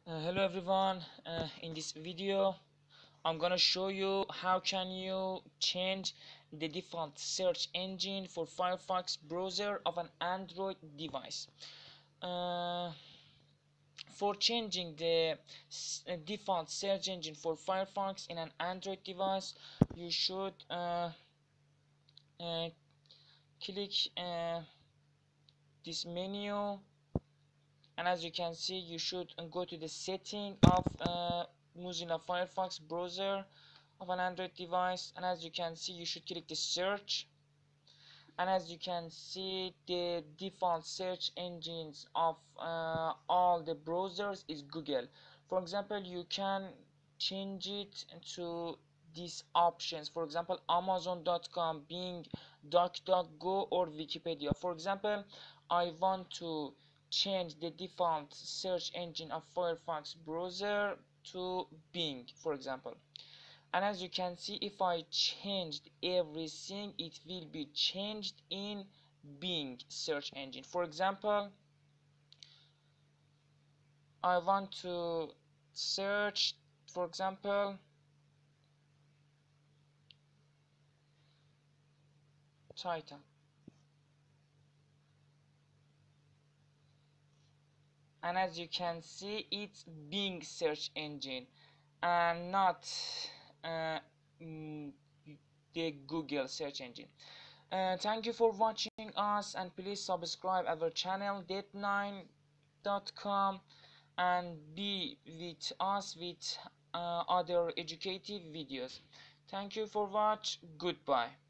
Hello everyone. In this video I'm gonna show you how can you change the default search engine for Firefox browser of an Android device. uh, for changing the default search engine for Firefox in an Android device, you should uh, click this menu, and as you can see you should go to the setting of Mozilla Firefox browser of an Android device, and as you can see you should click the search, and as you can see the default search engines of all the browsers is Google. For example, you can change it to these options, for example Amazon.com, Bing, DuckDuckGo, or Wikipedia. For example, I want to change the default search engine of Firefox browser to Bing, for example. And as you can see, if I changed everything, it will be changed in Bing search engine. For example, I want to search, for example, title, and as you can see it's Bing search engine and not uh, mm, the Google search engine. Thank you for watching us, and please subscribe our channel date9.com and be with us with other educative videos. Thank you for watch. Goodbye.